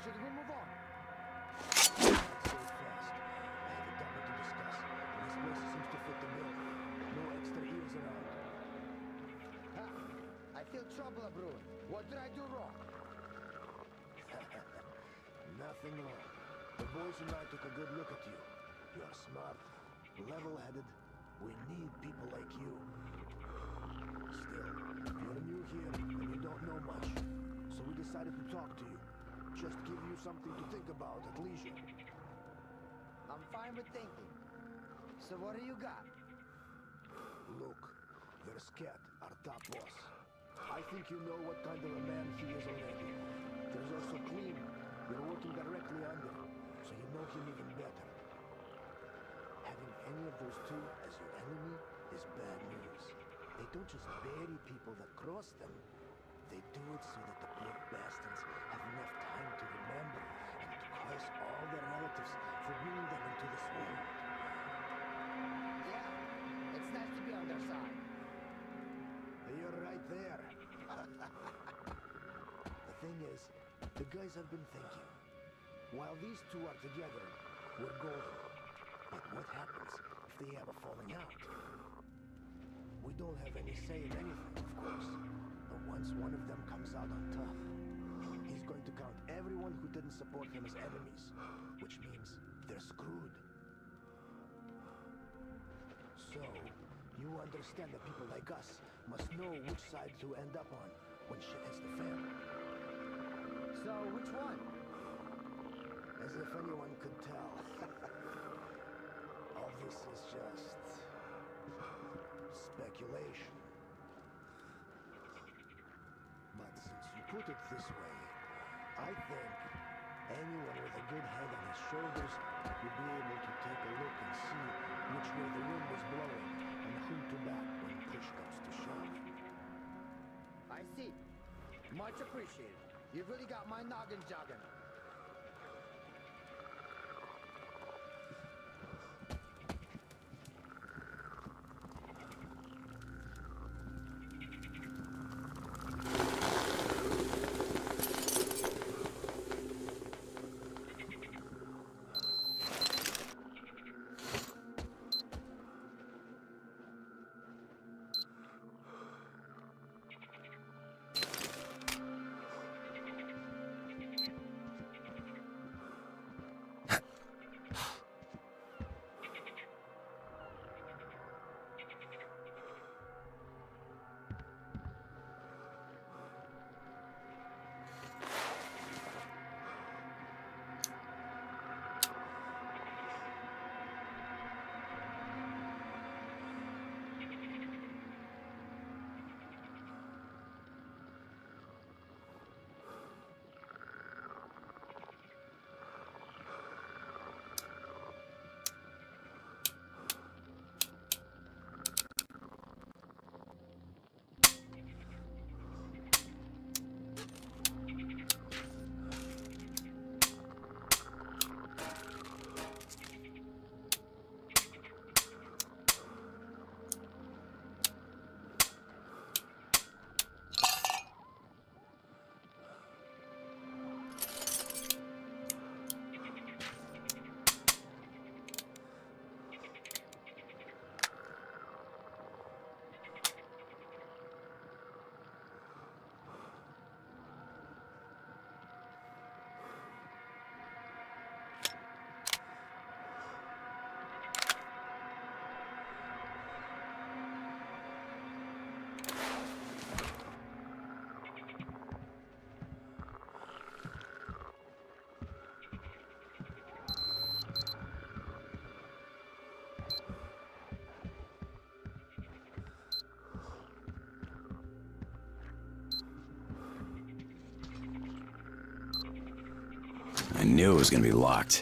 Should we move on? Let's go fast. I have a topic to discuss. This place seems to fit the bill. No extra ears around. Ha! I feel trouble brewing. What did I do wrong? Nothing wrong. The boys and I took a good look at you. You are smart, level-headed. We need people like you. Still, you're new here and you don't know much. So we decided to talk to you. Just give you something to think about at leisure. I'm fine with thinking. So what do you got? Look, there's Cat, our top boss. I think you know what kind of a man he is already. There's also Clean. You're working directly under him, so you know him even better. Having any of those two as your enemy is bad news. They don't just bury people that cross them. They do it so that the poor bastards have enough time to remember and to curse all their relatives for bringing them into this world. Yeah, it's nice to be on their side. You're right there. The thing is, the guys have been thinking. While these two are together, we're golden. But what happens if they have a falling out? We don't have any say in anything, of course. But once one of them comes out on top, he's going to count everyone who didn't support him as enemies, which means they're screwed. So, you understand that people like us must know which side to end up on when shit hits the fan. So, which one? As if anyone could tell. All this is just speculation. But since you put it this way, I think anyone with a good head on his shoulders would be able to take a look and see which way the wind is blowing and whom to back when push comes to shove. I see. Much appreciated. You've really got my noggin jogging. I knew it was gonna be locked.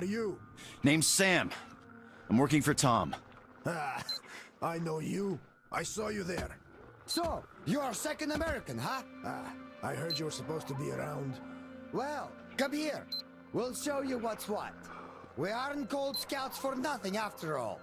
are you? Name's Sam. I'm working for Tom. Ah, I know you. I saw you there. So, you are second American, huh? Ah, I heard you were supposed to be around. Well, come here. We'll show you what's what. We aren't called scouts for nothing after all.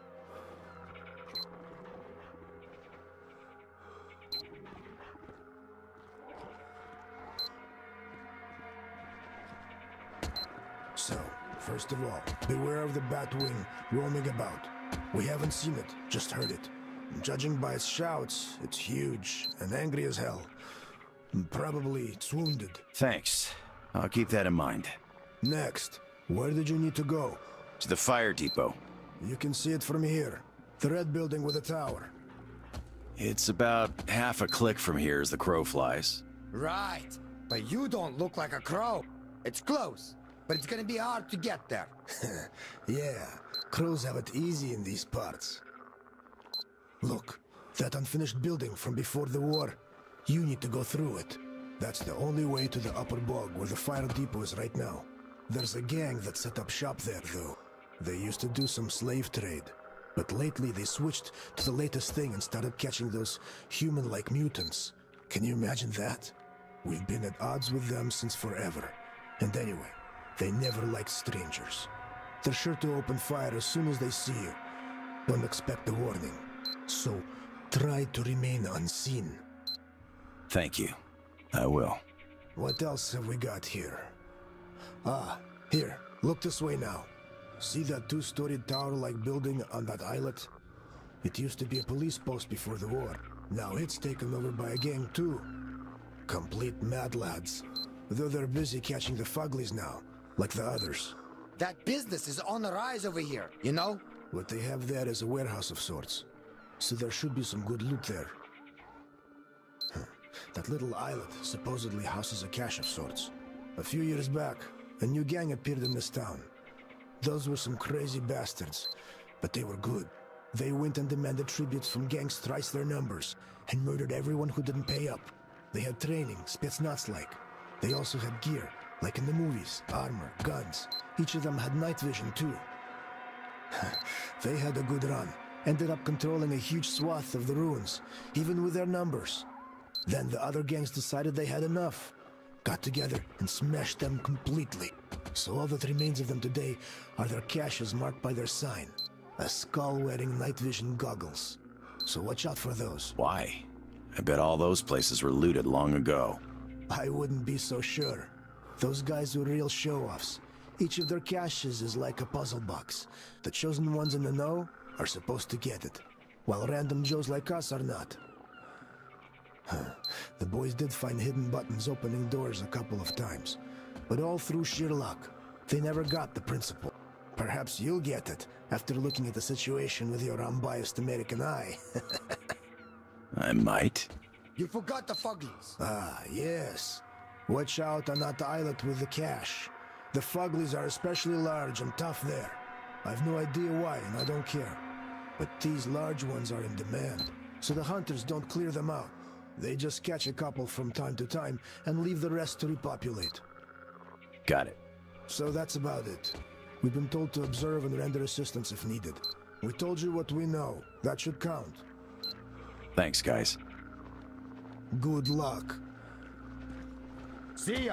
So, first of all, beware of the Batwing roaming about. We haven't seen it, just heard it. Judging by its shouts, it's huge and angry as hell. Probably it's wounded. Thanks. I'll keep that in mind. Next, where did you need to go? To the fire depot. You can see it from here. The red building with the tower. It's about half a click from here as the crow flies. Right. But you don't look like a crow. It's close, but it's gonna be hard to get there. Yeah, crows have it easy in these parts. Look, that unfinished building from before the war. You need to go through it. That's the only way to the upper bog where the fire depot is right now. There's a gang that set up shop there, though. They used to do some slave trade. But lately they switched to the latest thing and started catching those human-like mutants. Can you imagine that? We've been at odds with them since forever. And anyway, they never liked strangers. They're sure to open fire as soon as they see you. Don't expect a warning. So, try to remain unseen. Thank you. I will. What else have we got here? Ah, here, look this way now. See that two-storied tower-like building on that islet? It used to be a police post before the war. Now it's taken over by a gang too. Complete mad lads. Though they're busy catching the Fuglies now, like the others. That business is on the rise over here, you know? What they have there is a warehouse of sorts. So there should be some good loot there. That little islet supposedly houses a cache of sorts. A few years back, a new gang appeared in this town. Those were some crazy bastards, but they were good. They went and demanded tributes from gangs thrice their numbers, and murdered everyone who didn't pay up. They had training, Spetsnaz-like. They also had gear, like in the movies, armor, guns. Each of them had night vision too. They had a good run, ended up controlling a huge swath of the ruins, even with their numbers. Then the other gangs decided they had enough, got together and smashed them completely. So all that remains of them today are their caches marked by their sign, a skull wearing night vision goggles. So watch out for those. Why? I bet all those places were looted long ago. I wouldn't be so sure. Those guys were real show-offs. Each of their caches is like a puzzle box. The chosen ones in the know are supposed to get it, while random Joes like us are not. The boys did find hidden buttons opening doors a couple of times, but all through sheer luck. They never got the principle. Perhaps you'll get it after looking at the situation with your unbiased American eye. I might. You forgot the Fuglies. Ah, yes. Watch out on that islet with the cache. The Fuglies are especially large and tough there. I've no idea why, and I don't care. But these large ones are in demand, so the hunters don't clear them out. They just catch a couple from time to time and leave the rest to repopulate. Got it. So that's about it. We've been told to observe and render assistance if needed. We told you what we know. That should count. Thanks, guys. Good luck. See ya.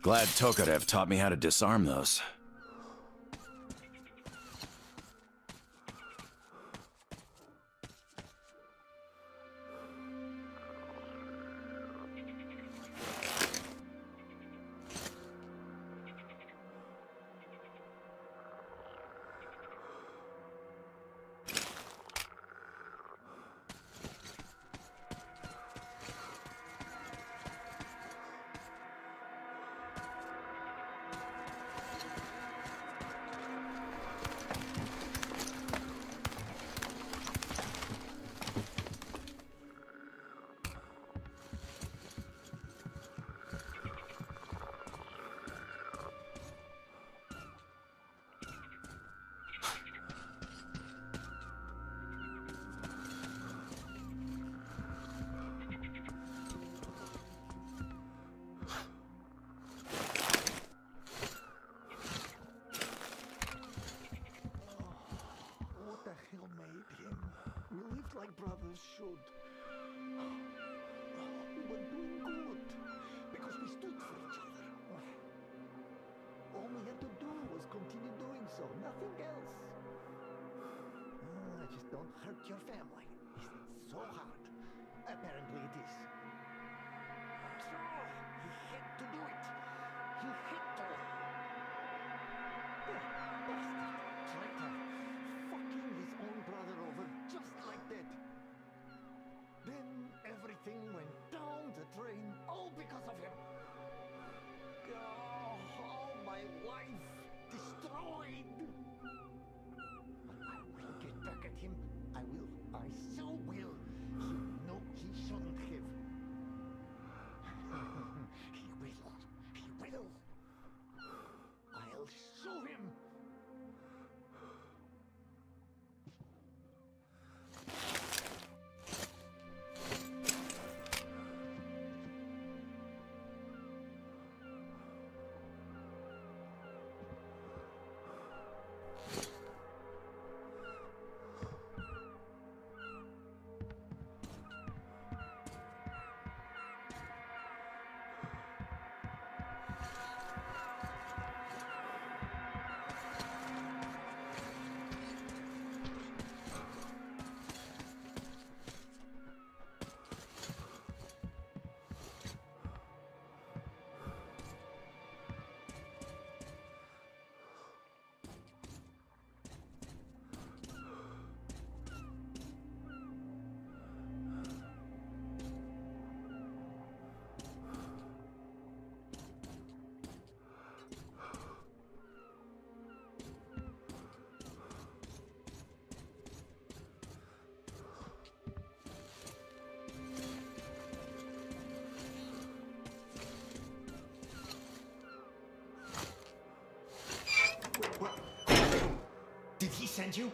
Glad Tokarev taught me how to disarm those. Like brothers should. We were doing good because we stood for each other. All we had to do was continue doing so, nothing else. Just don't hurt your family. It's so hard. Apparently it is. So, he had to do it. He had to. Bastard. Traitor. Fucking his own brother over just like that. Then everything went down the drain, all because of him. Oh, all my life destroyed. But I will get back at him. I will. I so will. He shouldn't have. He will. He will. I'll show him. What? Did he send you?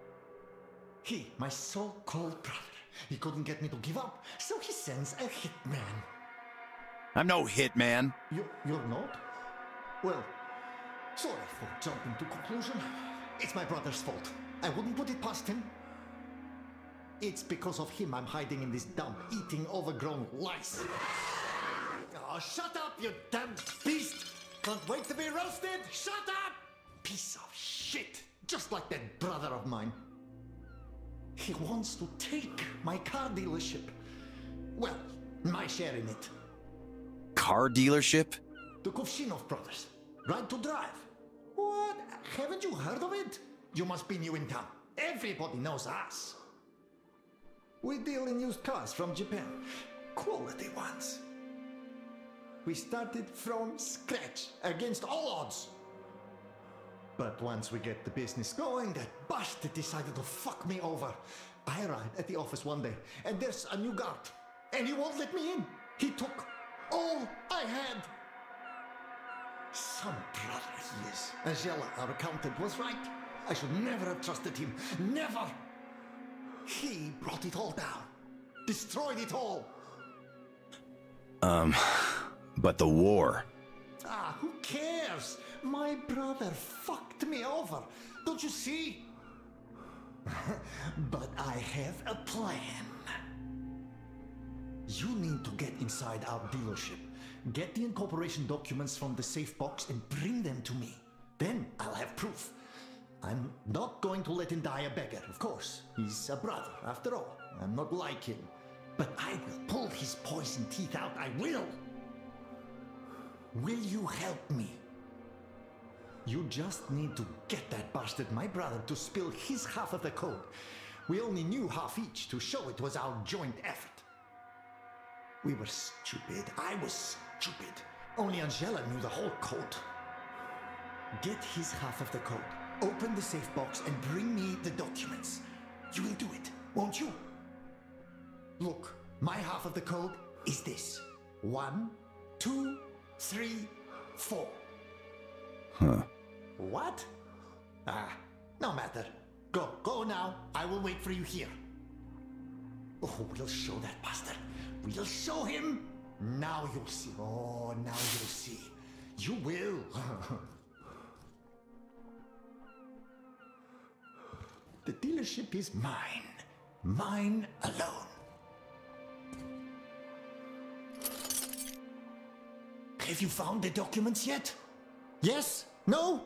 He, my so-called brother. He couldn't get me to give up, so he sends a hitman. I'm no hitman. You're not? Well, sorry for jumping to conclusion. It's my brother's fault. I wouldn't put it past him. It's because of him I'm hiding in this dump, eating overgrown lice. Oh, shut up, you damn beast! Can't wait to be roasted! Shut up! Piece of shit! Just like that brother of mine. He wants to take my car dealership. Well, my share in it. Car dealership? The Kuvshinov brothers. Right to drive. What? Haven't you heard of it? You must be new in town. Everybody knows us. We deal in used cars from Japan. Quality ones. We started from scratch, against all odds. But once we get the business going, that bastard decided to fuck me over. I arrived at the office one day, and there's a new guard. And he won't let me in. He took all I had. Some brother he is. Angela, our accountant, was right. I should never have trusted him. Never! He brought it all down. Destroyed it all. But the war. Ah, who cares? My brother fucked me over. Don't you see? But I have a plan. You need to get inside our dealership. Get the incorporation documents from the safe box and bring them to me. Then I'll have proof. I'm not going to let him die a beggar, of course. He's a brother, after all. I'm not like him. But I will pull his poison teeth out, I will! Will you help me? You just need to get that bastard, my brother, to spill his half of the code. We only knew half each to show it was our joint effort. We were stupid. I was stupid. Only Angela knew the whole code. Get his half of the code. Open the safe box and bring me the documents. You will do it, won't you? Look, my half of the code is this. 1, 2, 3, 4. Huh. What? No matter. Go now. I will wait for you here. Oh, we'll show that bastard. We'll show him. Now you'll see. Oh, now you'll see. You will. The dealership is mine. Mine alone. Have you found the documents yet? Yes? No?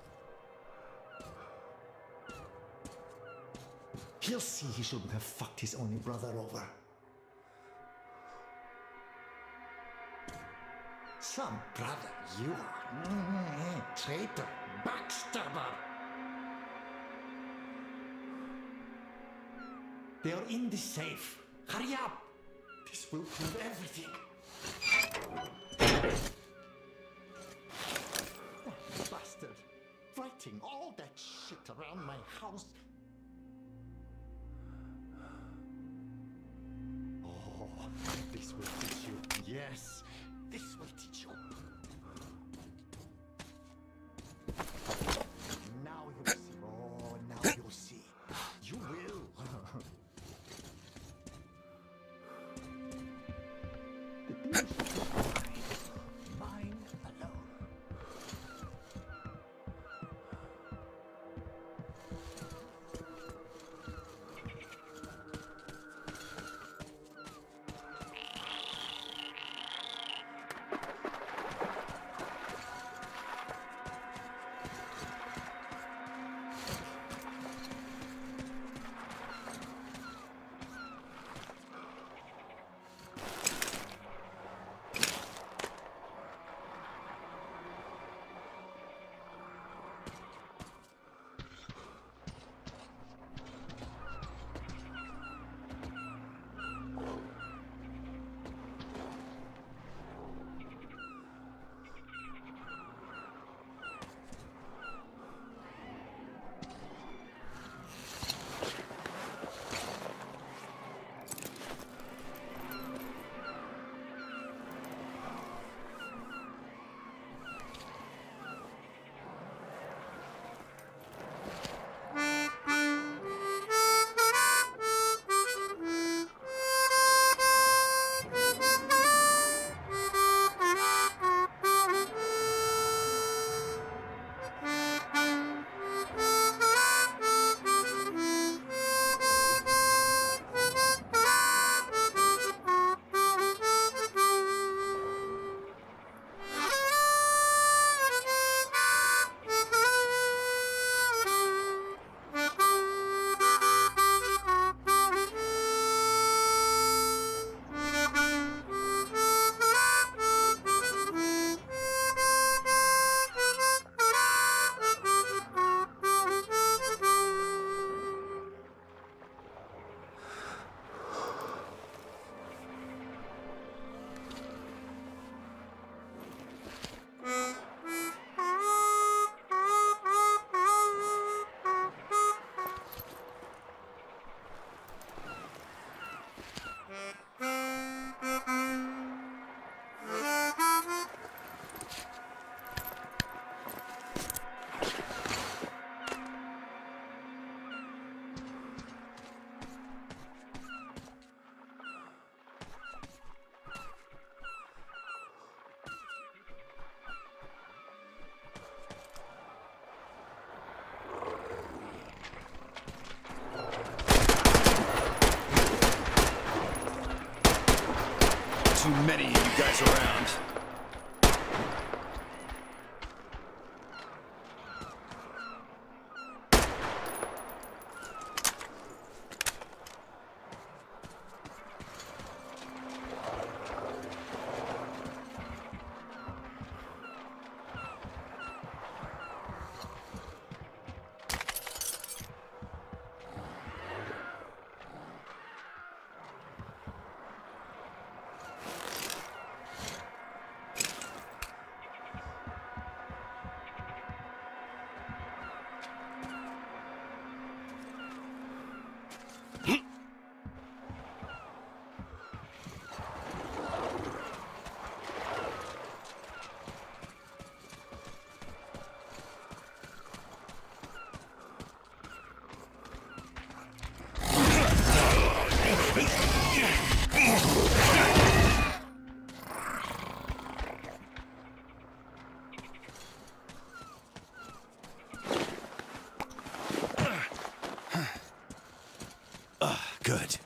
He'll see he shouldn't have fucked his only brother over. Some brother you are. Traitor. Backstabber. They are in the safe. Hurry up. This will prove everything. That bastard. Writing all that shit around my house. Oh, this will teach you. Yes, this will teach you. Now you'll see. Oh, now you'll see. You will. The dealership is mine. Mine alone. Too many of you guys around. Good.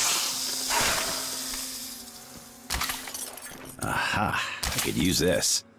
Aha, I could use this.